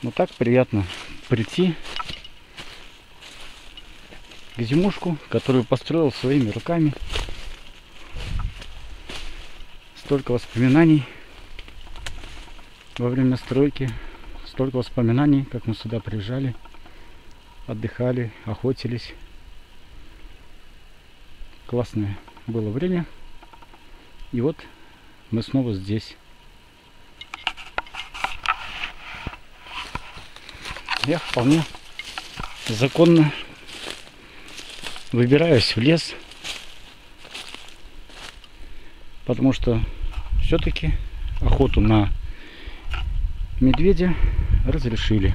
Но так приятно прийти к зимушку, которую построил своими руками. Столько воспоминаний во время стройки, столько воспоминаний, как мы сюда приезжали, отдыхали, охотились. Классное было время. И вот мы снова здесь. Я вполне законно выбираюсь в лес, потому что все-таки охоту на медведя разрешили.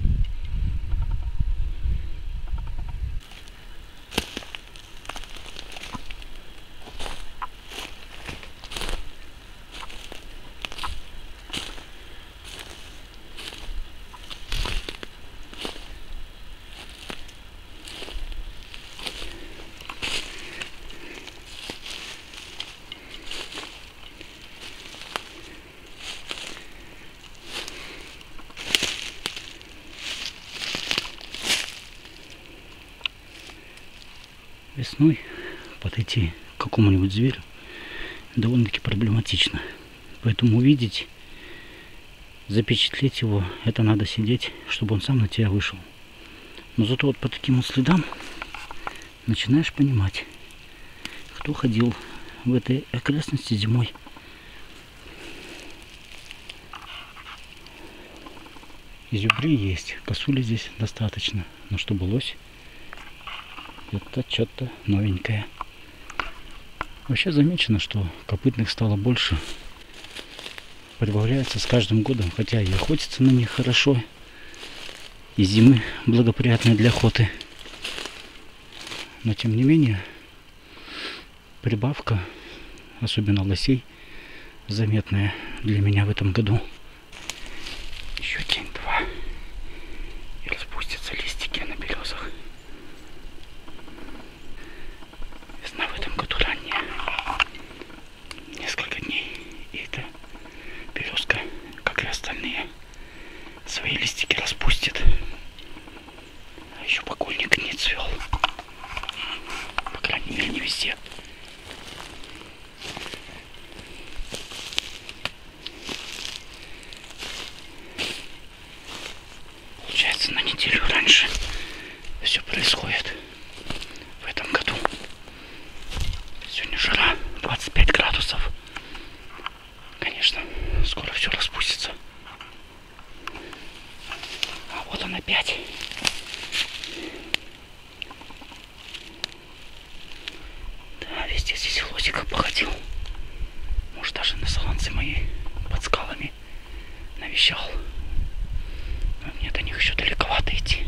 Весной подойти к какому-нибудь зверю довольно-таки проблематично. Поэтому увидеть, запечатлеть его, это надо сидеть, чтобы он сам на тебя вышел. Но зато вот по таким вот следам начинаешь понимать, кто ходил в этой окрестности зимой. Изюбри есть, косули здесь достаточно, но чтобы лось, это что-то новенькое. Вообще замечено, что копытных стало больше. Прибавляется с каждым годом, хотя и охотиться на них хорошо. И зимы благоприятные для охоты. Но тем не менее, прибавка, особенно лосей, заметная для меня в этом году. Еще день-два. И распустятся листики на березах. Весна в этом году ранняя. Несколько дней. И эта березка, как и остальные, свои листики распустит. А еще покойник не цвел. По крайней мере, не везде. Получается, на неделю раньше все происходит в этом году. Сегодня жара 25 градусов. Конечно, скоро все распустится. А вот он опять. Да, везде здесь лосика походил. Может, даже на солонцы мои под скалами навещал. Но мне до них еще далековато идти.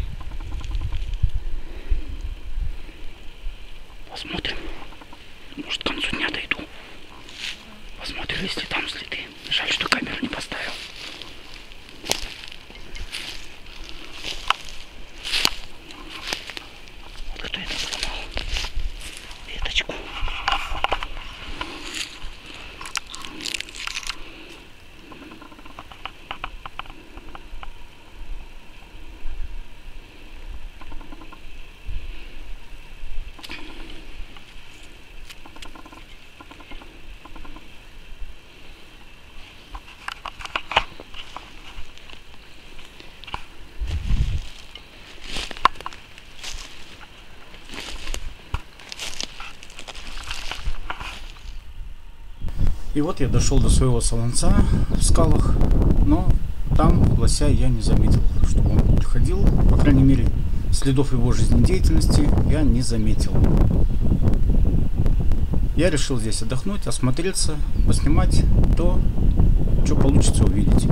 Посмотрим. Может, к концу дня дойду. Посмотрим, если там следы. Жаль, что камеру не поставил. Вот кто это сломал веточку. И вот я дошел до своего солонца в скалах, но там лося я не заметил, чтобы он тут ходил. По крайней мере, следов его жизнедеятельности я не заметил. Я решил здесь отдохнуть, осмотреться, поснимать то, что получится увидеть.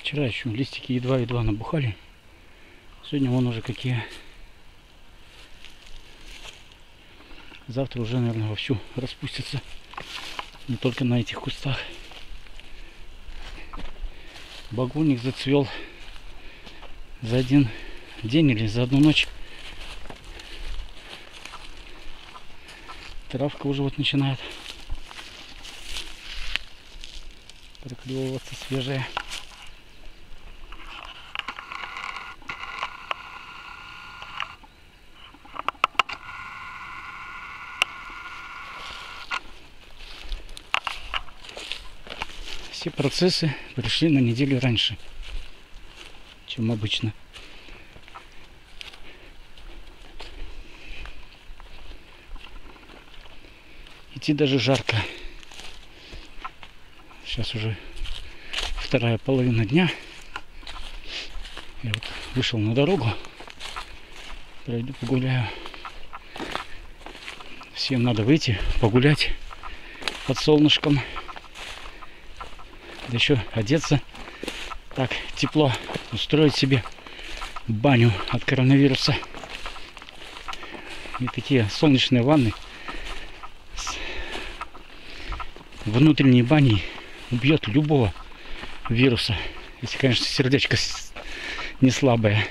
Вчера еще листики едва-едва набухали. Сегодня вон уже какие. Завтра уже, наверное, вовсю распустятся. Не только на этих кустах. Багульник зацвел за один день или за одну ночь. Травка уже вот начинает проклевываться свежая. Все процессы пришли на неделю раньше, чем обычно. Идти даже жарко. Сейчас уже вторая половина дня. Я вот вышел на дорогу. Пройду, погуляю. Всем надо выйти, погулять под солнышком. Да еще одеться так тепло, устроить себе баню от коронавируса. И такие солнечные ванны с внутренней баней убьет любого вируса. Если, конечно, сердечко не слабое.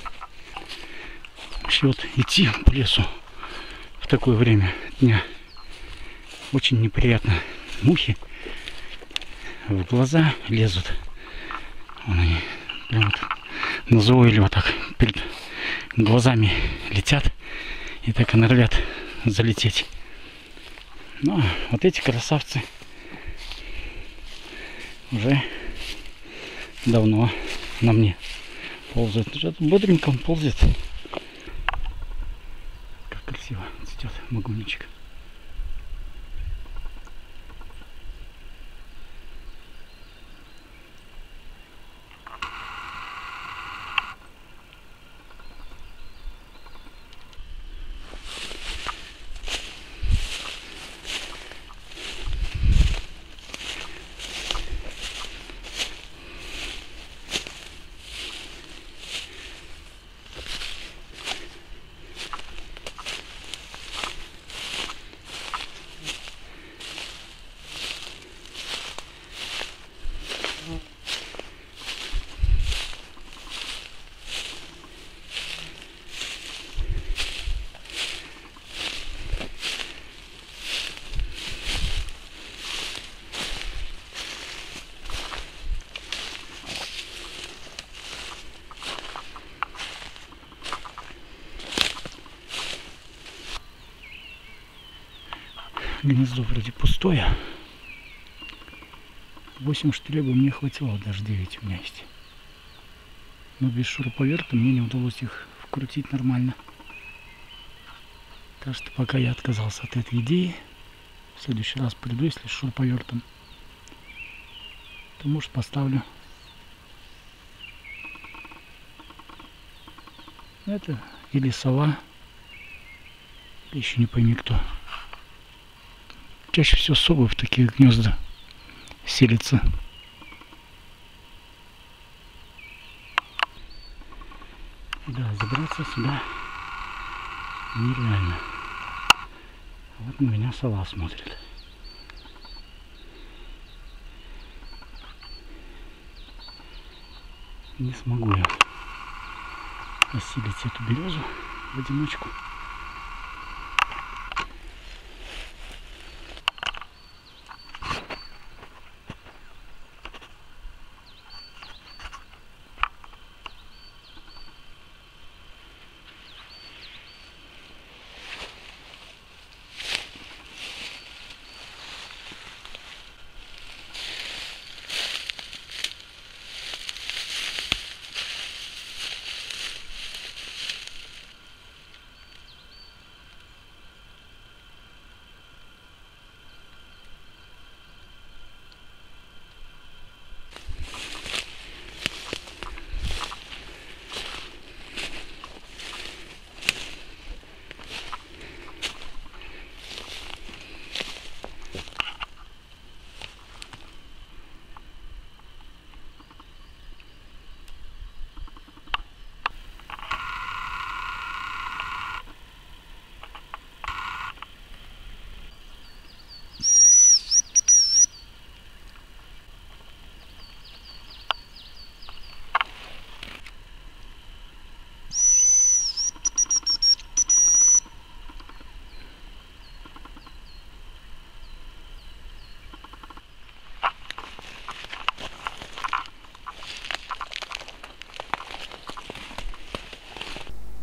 Вообще вот идти по лесу в такое время дня очень неприятно. Мухи в глаза лезут. Вон они прям вот назойливо так перед глазами летят и так и норовят залететь. Но вот эти красавцы уже давно на мне ползают. Бодренько он ползет. Как красиво цветет магуничек. Гнездо вроде пустое. 8 штырей бы мне хватило, даже 9 у меня есть. Но без шуруповерта мне не удалось их вкрутить нормально. Так что пока я отказался от этой идеи. В следующий раз приду, если с шуруповертом, то, может, поставлю. Это или сова, или еще не пойми кто. Чаще всего совы в таких гнезда селятся. Да, забраться сюда нереально. Вот на меня сова смотрит. Не смогу я осилить эту березу в одиночку.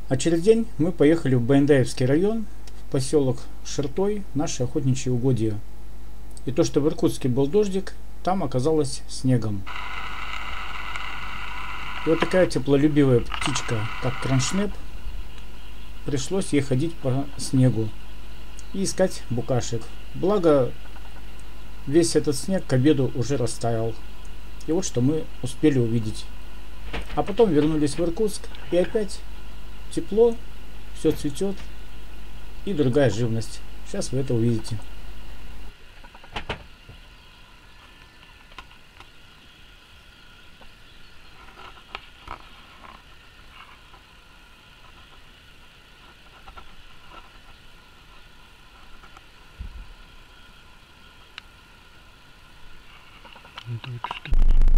А через день мы поехали в Баендаевский район, в поселок Шертой, наши охотничьи угодья. И то, что в Иркутске был дождик, там оказалось снегом. И вот такая теплолюбивая птичка, как кроншнеп, пришлось ей ходить по снегу и искать букашек. Благо, весь этот снег к обеду уже растаял. И вот что мы успели увидеть. А потом вернулись в Иркутск, и опять тепло, все цветет, и другая живность. Сейчас вы это увидите. Вот так что.